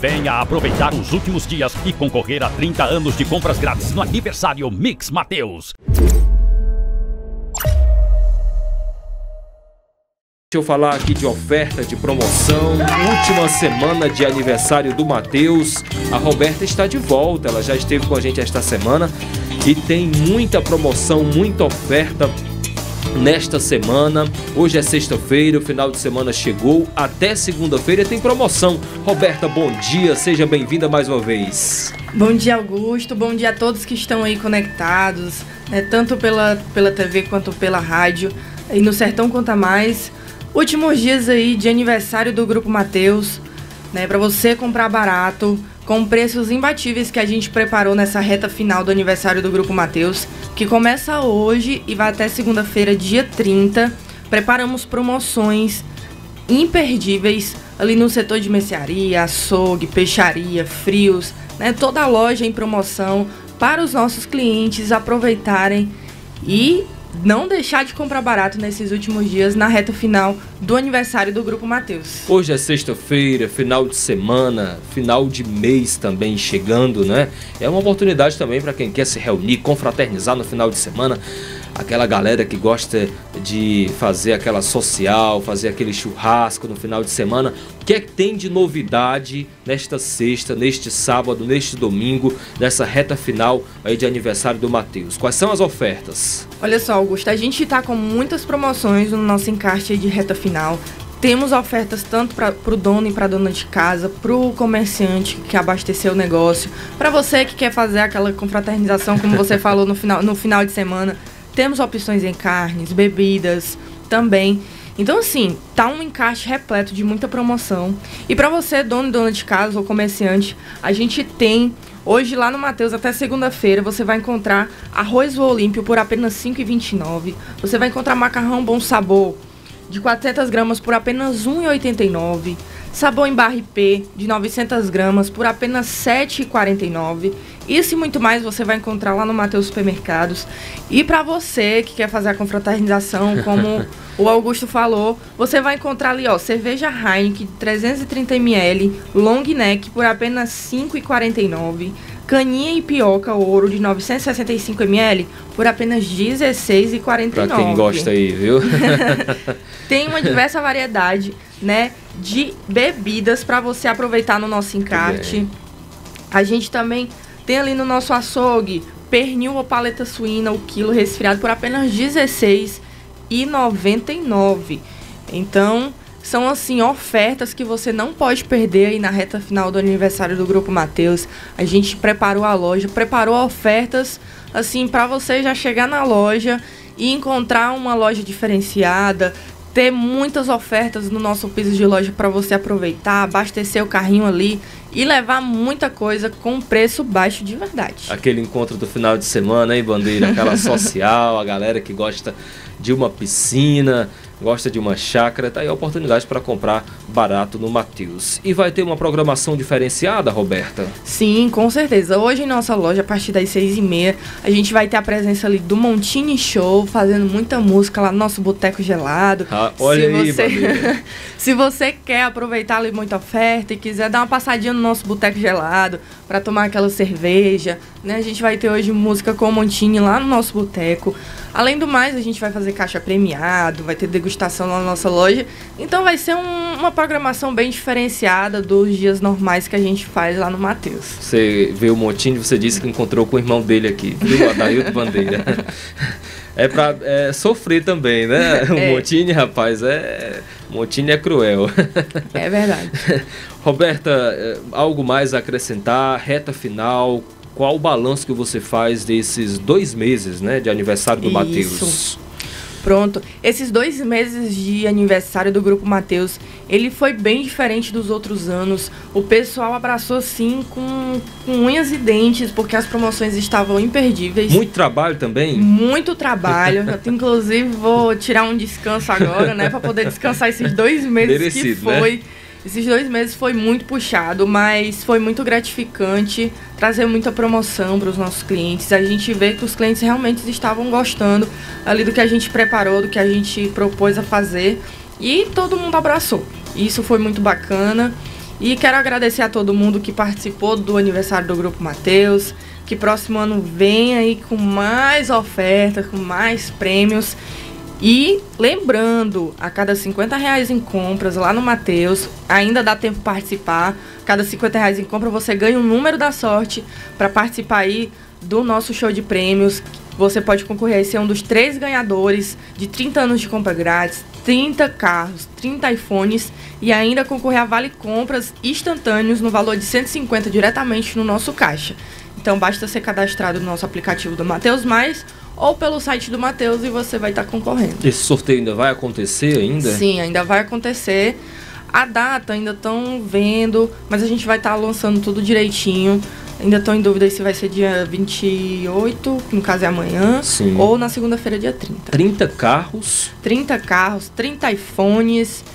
Venha aproveitar os últimos dias e concorrer a 30 anos de compras grátis no aniversário Mix Mateus. Deixa eu falar aqui de oferta, de promoção. Última semana de aniversário do Mateus. A Roberta está de volta, ela já esteve com a gente esta semana e tem muita promoção, muita oferta nesta semana. Hoje é sexta-feira, o final de semana chegou, até segunda-feira tem promoção. Roberta, bom dia, seja bem-vinda mais uma vez. Bom dia, Augusto, bom dia a todos que estão aí conectados, tanto pela TV quanto pela rádio, e no Sertão Conta Mais. Últimos dias aí de aniversário do Grupo Mateus, para você comprar barato, com preços imbatíveis que a gente preparou nessa reta final do aniversário do Grupo Mateus, que começa hoje e vai até segunda-feira, dia 30. Preparamos promoções imperdíveis ali no setor de mercearia, açougue, peixaria, frios, toda a loja em promoção para os nossos clientes aproveitarem e não deixar de comprar barato nesses últimos dias na reta final do aniversário do Grupo Mateus. Hoje é sexta-feira, final de semana, final de mês também chegando, né? É uma oportunidade também para quem quer se reunir, confraternizar no final de semana. Aquela galera que gosta de fazer aquela social, fazer aquele churrasco no final de semana. O que é que tem de novidade nesta sexta, neste sábado, neste domingo, nessa reta final aí de aniversário do Mateus? Quais são as ofertas? Olha só, Augusto, a gente está com muitas promoções no nosso encarte de reta final. Temos ofertas tanto para o dono e para a dona de casa, para o comerciante que abasteceu o negócio, para você que quer fazer aquela confraternização, como você falou no final de semana. Temos opções em carnes, bebidas também. Então, assim, tá um encaixe repleto de muita promoção. E para você, dono e dona de casa ou comerciante, a gente tem, hoje lá no Mateus, até segunda-feira, você vai encontrar arroz Olímpio por apenas R$ 5,29. Você vai encontrar macarrão Bom Sabor de 400 gramas por apenas R$ 1,89. Sabão em barra IP de 900 gramas por apenas R$ 7,49. Isso e muito mais você vai encontrar lá no Mateus Supermercados. E para você que quer fazer a confraternização, como o Augusto falou, você vai encontrar ali, cerveja Heineken de 330 ml, long neck por apenas R$ 5,49. Caninha e pioca ouro de 965 ml por apenas R$ 16,49. Pra quem gosta aí, viu? Tem uma diversa variedade, de bebidas para você aproveitar no nosso encarte. A gente também tem ali no nosso açougue pernil ou paleta suína, o quilo resfriado por apenas R$ 16,99. Então, são assim ofertas que você não pode perder aí na reta final do aniversário do Grupo Mateus. A gente preparou a loja, preparou ofertas assim para você já chegar na loja e encontrar uma loja diferenciada, ter muitas ofertas no nosso piso de loja para você aproveitar, abastecer o carrinho ali e levar muita coisa com preço baixo de verdade. Aquele encontro do final de semana, hein, Bandeira? Aquela social, a galera que gosta de uma piscina, gosta de uma chácara, tá aí a oportunidade para comprar barato no Mateus. E vai ter uma programação diferenciada, Roberta? Sim, com certeza. Hoje em nossa loja, a partir das 6h30, a gente vai ter a presença ali do Montini Show, fazendo muita música lá no nosso Boteco Gelado. Olha aí, Bandeira. Se você quer aproveitar ali muita oferta e quiser dar uma passadinha no nosso Boteco Gelado para tomar aquela cerveja, a gente vai ter hoje música com o Montini lá no nosso boteco. Além do mais, a gente vai fazer caixa premiado, vai ter degustação lá na nossa loja. Então vai ser uma programação bem diferenciada dos dias normais que a gente faz lá no Mateus. Você vê o Montini, você disse que encontrou com o irmão dele aqui, viu? Adailto Bandeira. É pra sofrer também, né? O Montini, rapaz, Montini é cruel. É verdade. Roberta, algo mais a acrescentar? Reta final, qual o balanço que você faz desses 2 meses, de aniversário do Mateus? Pronto, esses 2 meses de aniversário do Grupo Mateus, ele foi bem diferente dos outros anos. O pessoal abraçou sim com unhas e dentes, porque as promoções estavam imperdíveis. Muito trabalho também? Muito trabalho. Eu, inclusive, vou tirar um descanso agora, para poder descansar esses 2 meses. Merecido, que foi. Né? Esses 2 meses foi muito puxado, mas foi muito gratificante trazer muita promoção para os nossos clientes. A gente vê que os clientes realmente estavam gostando ali do que a gente preparou, do que a gente propôs a fazer, e todo mundo abraçou. Isso foi muito bacana E quero agradecer a todo mundo que participou do aniversário do Grupo Mateus, que próximo ano vem aí com mais ofertas, com mais prêmios. E lembrando, a cada R$50 em compras lá no Mateus, ainda dá tempo de participar. Cada R$50 em compra você ganha um número da sorte para participar aí do nosso show de prêmios. Você pode concorrer a ser um dos 3 ganhadores de 30 anos de compra grátis, 30 carros, 30 iPhones e ainda concorrer a vale compras instantâneos no valor de 150 diretamente no nosso caixa. Então basta ser cadastrado no nosso aplicativo do Mateus Mais ou pelo site do Mateus e você vai estar concorrendo. Esse sorteio ainda vai acontecer ainda? Sim, ainda vai acontecer. A data ainda estão vendo, mas a gente vai estar lançando tudo direitinho. Ainda estou em dúvida se vai ser dia 28, no caso é amanhã, sim, ou na segunda-feira, dia 30. 30 carros. 30 carros, 30 iPhones.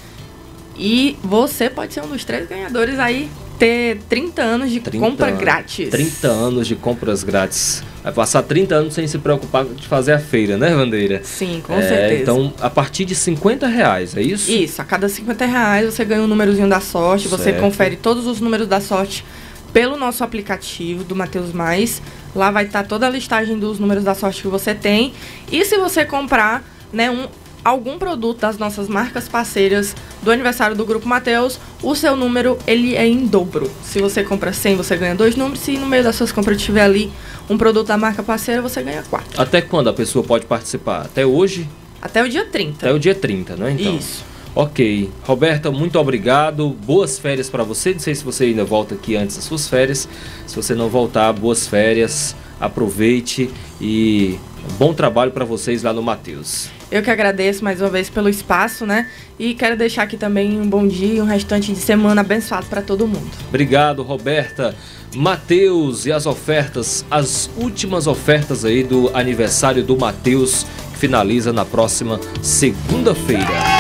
E você pode ser um dos 3 ganhadores aí, ter 30 anos de compra grátis. 30 anos de compras grátis. Vai passar 30 anos sem se preocupar de fazer a feira, né, Vandeira? Sim, com certeza. Então, a partir de R$50, é isso? Isso, a cada R$50 você ganha um númerozinho da sorte, certo. Você confere todos os números da sorte pelo nosso aplicativo do Mateus Mais. Lá vai estar toda a listagem dos números da sorte que você tem. E se você comprar, né, algum produto das nossas marcas parceiras do aniversário do Grupo Mateus, o seu número ele é em dobro. Se você compra 100, você ganha 2 números. Se no meio das suas compras tiver ali um produto da marca parceira, você ganha 4. Até quando a pessoa pode participar? Até hoje? Até o dia 30. Até o dia 30, né? Então. Isso. Ok. Roberta, muito obrigado. Boas férias para você. Não sei se você ainda volta aqui antes das suas férias. Se você não voltar, boas férias. Aproveite e bom trabalho para vocês lá no Mateus. Eu que agradeço mais uma vez pelo espaço, né? E quero deixar aqui também um bom dia e um restante de semana abençoado para todo mundo. Obrigado, Roberta. Mateus e as ofertas, as últimas ofertas aí do aniversário do Mateus, que finaliza na próxima segunda-feira.